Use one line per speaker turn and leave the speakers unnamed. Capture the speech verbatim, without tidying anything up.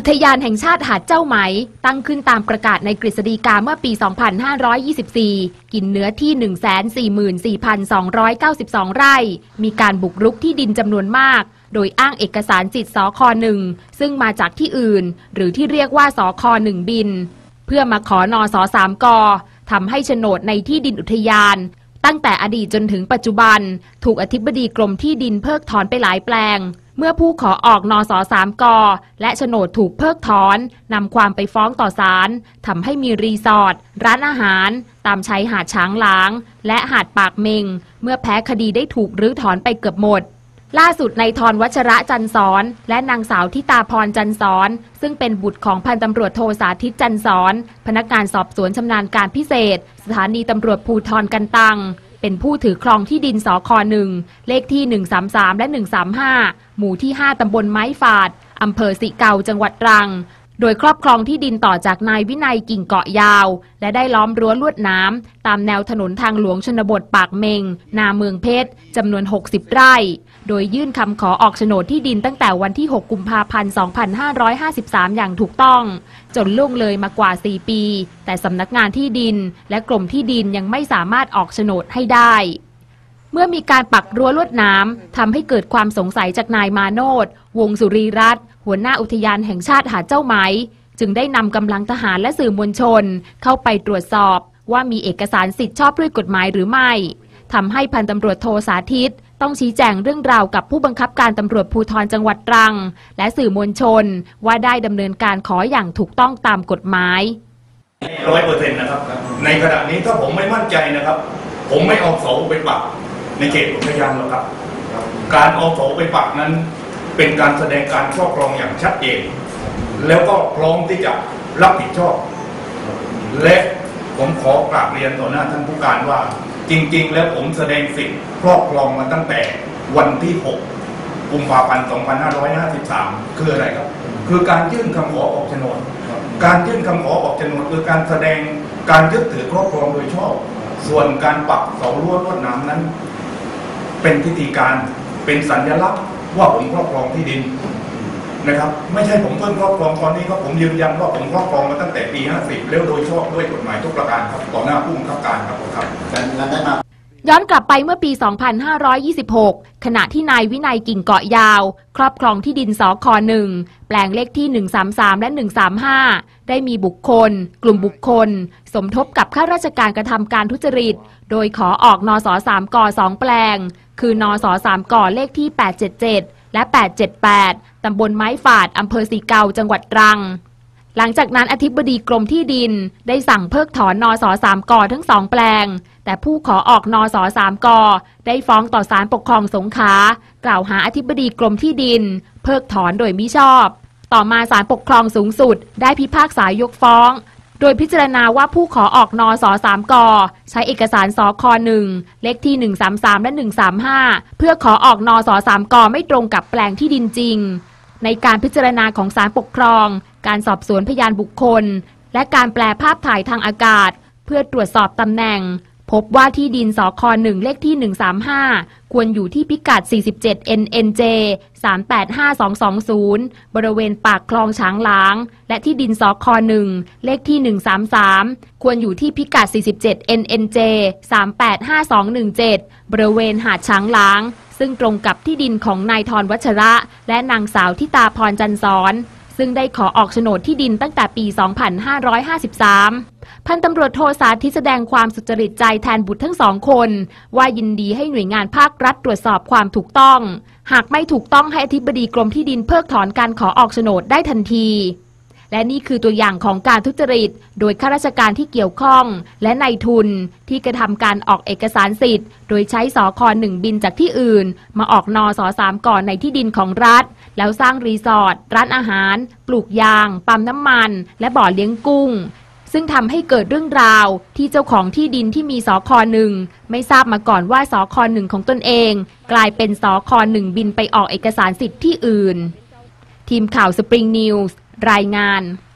ทยานแห่งชาติหาดเจ้าไหมตั้งขึ้นตามประกาศในกฤษฎีกาเมื่อปี สองพันห้าร้อยยี่สิบสี่ กินเนื้อที่ หนึ่งแสนสี่หมื่นสี่พันสองร้อยเก้าสิบสอง ไร่ มีการบุกรุกที่ดินจำนวนมากโดยอ้างเอกสารสิทธิ์สคหนึ่งซึ่งมาจากที่อื่นหรือที่เรียกว่าสคหนึ่งบินเพื่อมาขอนสสามกทำให้โฉนดในที่ดินอุทยานตั้งแต่อดีตจนถึงปัจจุบันถูกอธิบดีกรมที่ดินเพิกถอนไปหลายแปลงเมื่อผู้ขอออกนสสามกและโฉนดถูกเพิกถอนนำความไปฟ้องต่อศาลทำให้มีรีสอร์ทร้านอาหารตามชายหาดช้างหลางและหาดปากเมงเมื่อแพ้คดีได้ถูกรื้อถอนไปเกือบหมดล่าสุดนายธรวัชระจันทร์สอนและนางสาวทิตาพรจันทร์สอนซึ่งเป็นบุตรของพันตำรวจโทสาธิตจันทร์สอนพนักงานสอบสวนชำนาญการพิเศษสถานีตำรวจภูธรกันตังเป็นผู้ถือครองที่ดินสคหนึ่งเลขที่หนึ่งสามสามและหนึ่งสามห้าหมู่ที่ห้าตำบลไม้ฝาดอำเภอสิเกาจังหวัดตรังโดยครอบครองที่ดินต่อจากนายวินัยกิ่งเกาะยาวและได้ล้อมรั้วลวดหนามตามแนวถนนทางหลวงชนบทปากเมงนาเมืองเพชรจำนวนหกสิบไร่โดยยื่นคำขอออกโฉนดที่ดินตั้งแต่วันที่หกกุมภาพันธ์สองพันห้าร้อยห้าสิบสามอย่างถูกต้องจนล่วงเลยมากว่าสี่ปีแต่สำนักงานที่ดินและกรมที่ดินยังไม่สามารถออกโฉนดให้ได้เมื่อมีการปักรั้วลวดหนามทำให้เกิดความสงสัยจากนายมาโนดวงสุรีรัตน์หัวหน้าอุทยานแห่งชาติหาดเจ้าไหมจึงได้นำกำลังทหารและสื่อมวลชนเข้าไปตรวจสอบว่ามีเอกสารสิทธิ์ชอบด้วยกฎหมายหรือไม่ทำให้พันตำรวจโทสาธิตต้องชี้แจงเรื่องราวกับผู้บังคับการตำรวจภูธรจังหวัดตรังและสื่อมวลชนว่าได้ดำเนินการขออย่างถูกต้องตามกฎหมาย
ร้อยเปอร์เซ็นต์นะครับในขณะนี้ถ้าผมไม่มั่นใจนะครับผมไม่เอาเสาไปปักในเขตอุทยานหรอกครับการเอาเสาไปปักนั้นเป็นการแสดงการครอบครองอย่างชัดเจนแล้วก็พร้อมที่จะรับผิดชอบและผมขอกราบเรียนต่อหน้าท่านผู้การว่าจริงๆแล้วผมแสดงสิทธิ์ครอบครองมาตั้งแต่วันที่หกกุมภาพันธ์สองพันห้าร้อยห้าสิบสามคืออะไรครับคือการยื่นคำขอออกโฉนดการยื่นคำขอออกโฉนดคือการแสดงการยึดถือครอบครองโดยชอบส่วนการปักเสารั้วลวดหนามนั้นเป็นพิธีการเป็นสัญลักษณ์ว่าผมครอบครองที่ดินนะครับไม่ใช่ผมเพิ่งครอบครองตอนนี้ครับผมยืนยันว่าผมครอบครองมาตั้งแต่ปีห้าสิบแล้วโดยชอบด้วยกฎหมายทุกประการครับต่อหน้าผู้บังคับการครับครับ
ย้อนกลับไปเมื่อปี สองพันห้าร้อยยี่สิบหก ขณะที่นายวินัยกิ่งเกาะยาวครอบครองที่ดินสคหนึ่งแปลงเลขที่หนึ่งสามสามและหนึ่งสามห้าได้มีบุคคลกลุ่มบุคคลสมทบกับข้าราชการกระทำการทุจริตโดยขอออกนสสามกสองแปลงคือนสสามกเลขที่แปดเจ็ดเจ็ดและแปดเจ็ดแปดตำบลไม้ฝาดอำเภอสิเกาจังหวัดตรังหลังจากนั้นอธิบดีกรมที่ดินได้สั่งเพิกถอนนสสามกทั้งสองแปลงแต่ผู้ขอออกนสสามกได้ฟ้องต่อศาลปกครองสงขลากล่าวหาอธิบดีกรมที่ดินเพิกถอนโดยมิชอบต่อมาศาลปกครองสูงสุดได้พิพากษายกฟ้องโดยพิจารณาว่าผู้ขอออกนสสามกใช้เอกสารสคหนึ่งเลขที่หนึ่งสามสามและหนึ่งสามห้าเพื่อขอออกนสสามกไม่ตรงกับแปลงที่ดินจริงในการพิจารณาของศาลปกครองการสอบสวนพยานบุคคลและการแปลภาพถ่ายทางอากาศเพื่อตรวจสอบตำแหน่งพบว่าที่ดินสคหนึ่งเลขที่หนึ่งสามห้าควรอยู่ที่พิกัดสี่สิบเจ็ด เอ็น เอ็น เจ สามแปดห้าสองสองศูนย์บริเวณปากคลองช้างหลางและที่ดินสคหนึ่งเลขที่หนึ่งสามสามควรอยู่ที่พิกัดสี่สิบเจ็ด เอ็น เอ็น เจ สามแปดห้าสองหนึ่งเจ็ดบริเวณหาดช้างหลางซึ่งตรงกับที่ดินของนายธรวัชระและนางสาวทิตาพรจันทร์สอนซึ่งได้ขอออกโฉนดที่ดินตั้งแต่ปี สองพันห้าร้อยห้าสิบสาม พันตำรวจโทสาธิตแสดงความสุจริตใจแทนบุตรทั้งสองคนว่ายินดีให้หน่วยงานภาครัฐตรวจสอบความถูกต้องหากไม่ถูกต้องให้อธิบดีกรมที่ดินเพิกถอนการขอออกโฉนดได้ทันทีและนี่คือตัวอย่างของการทุจริตโดยข้าราชการที่เกี่ยวข้องและนายทุนที่กระทำการออกเอกสารสิทธิ์โดยใช้สคหนึ่งบินจากที่อื่นมาออกนสสามกในที่ดินของรัฐแล้วสร้างรีสอร์ทร้านอาหารปลูกยางปั๊มน้ำมันและบ่อเลี้ยงกุ้งซึ่งทำให้เกิดเรื่องราวที่เจ้าของที่ดินที่มีสคหนึ่งไม่ทราบมาก่อนว่าสคหนึ่งของตนเองกลายเป็นสคหนึ่งบินไปออกเอกสารสิทธิ์ที่อื่นทีมข่าวสปริงนิวส์รายงาน